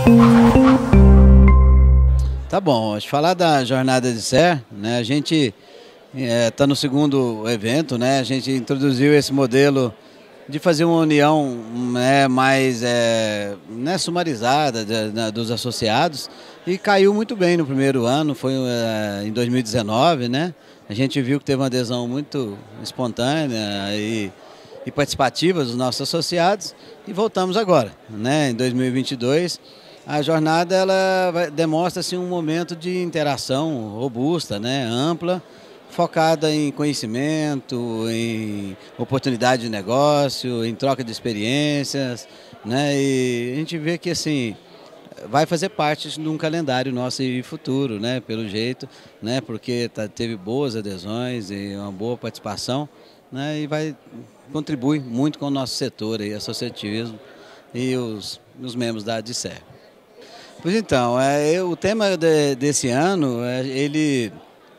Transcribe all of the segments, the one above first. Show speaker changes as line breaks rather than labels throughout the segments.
Tá bom, acho que falar da jornada de SER, né, a gente está no segundo evento, né, a gente introduziu esse modelo de fazer uma união, né, mais né, sumarizada dos associados, e caiu muito bem no primeiro ano, foi em 2019, né, a gente viu que teve uma adesão muito espontânea e participativa dos nossos associados, e voltamos agora, né, em 2022. A jornada demonstra assim, um momento de interação robusta, né, ampla, focada em conhecimento, em oportunidade de negócio, em troca de experiências, né, e a gente vê que assim vai fazer parte de um calendário nosso e futuro, né, pelo jeito, né, porque teve boas adesões e uma boa participação, né, e contribui muito com o nosso setor aí, associativismo e os membros da ADSER. Pois então, o tema desse ano, ele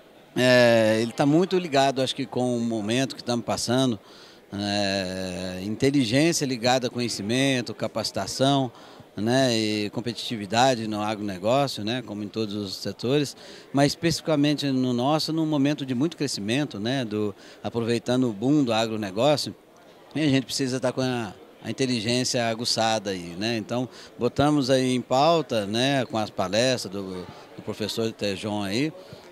está muito ligado, acho que, com o momento que estamos passando, inteligência ligada a conhecimento, capacitação, né, e competitividade no agronegócio, né, como em todos os setores, mas especificamente no nosso, num momento de muito crescimento, né, aproveitando o boom do agronegócio, e a gente precisa estar com a inteligência aguçada aí, né? Então, botamos aí em pauta, né, com as palestras do professor Tejon aí,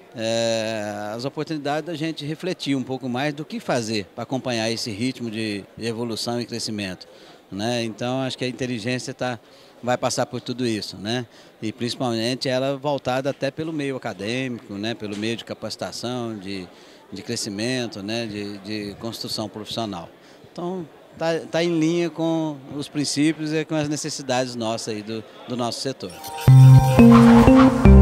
as oportunidades da gente refletir um pouco mais do que fazer para acompanhar esse ritmo de evolução e crescimento, né? Então, acho que a inteligência vai passar por tudo isso, né? E principalmente ela voltada até pelo meio acadêmico, né, pelo meio de capacitação, de crescimento, né, de construção profissional. Então, tá em linha com os princípios e com as necessidades nossas aí do nosso setor.